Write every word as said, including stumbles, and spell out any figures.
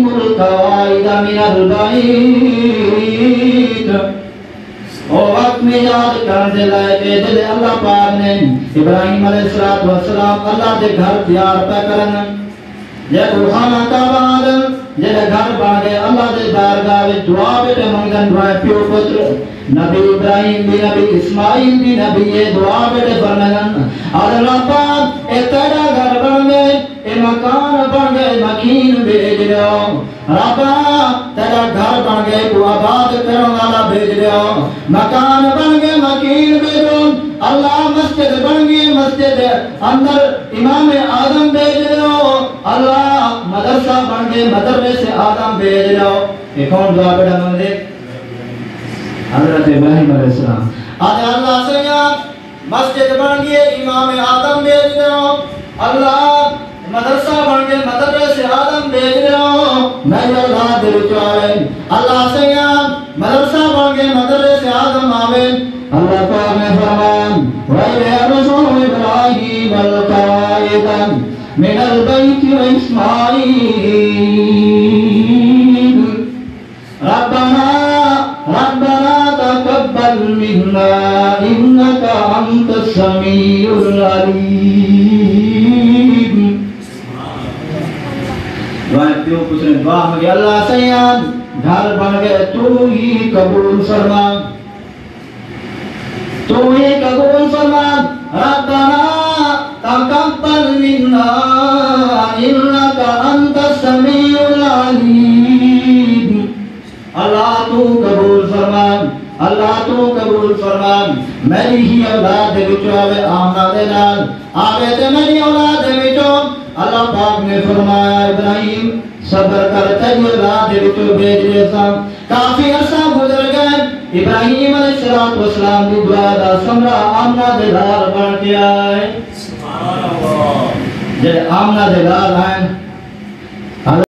القواعد من البيت او وقت میں یاد کرنے لائے کہ جلے اللہ پاک نے ابراہیم علیہ السلام اللہ دے گھر تیار پہ کرنا جے روحانہ کا بعد جلے گھر بن گئے اللہ دے دارگاہ وچ دعا بیٹے منگن دعائے پیو پتر نبی ابراہیم بھی نبی اسماعیل بھی نبی یہ دعا بیٹے فرمائن اللہ پاک اے تیرا گھر بن گئے اے مکان بن گئے مکین بھیج لیا ربا تیرا گھر بن گئے کو آباد کرنے والا بھیج لیا مکان بن گئے مکین بھیجو اللہ مسجد بن گئے مسجد اندر امام آدم بھیج لیا اللہ مدرسہ بن گئے مدرسے آدم بھیج لیا ایک اور دعا بیٹا مندے حضرت ابراہیم علیہ السلام آج اللہ سے مسجد بن گئے امام آدم بھیج لیا اللہ مدرسہ بن گئے مدرسے آدم بھیج لیا میں اللہ دل چاہے اللہ سے مدرسہ بن گئے مدرسے آدم آوے اللہ پاک نے فرمان وَإِذْ يَرْفَعُ إِبْرَاهِيمُ الْقَوَاعِدَ مِنَ الْبَيْتِ وَإِسْمَاعِيلُ رَبَّنَا رَبَّنَا تَقَبَّلْ مِنَّا إِنَّكَ أَنْتَ السَّمِيعُ الْعَلِيمُ دعائیں پیو کچھ نے دعا مگی اللہ سیاد گھر بن گئے تو ہی قبول فرما تو ہی قبول فرما ربنا تقبل منا انك انت السميع العليم اللہ تو قبول فرما اللہ تو قبول فرما میری ہی اولاد دے وچوں آوے آمنہ دے نال آوے تے میری اولاد دے وچوں اللہ پاک نے فرمایا ابراہیم صبر کر تیری اولاد دے وچوں بھیج دے سا کافی عرصہ گزر گئے ابراہیم علیہ السلام دی دعا دا ثمرہ آمنہ دے لال بن کے آئے سبحان اللہ جے آمنہ دے لال آئے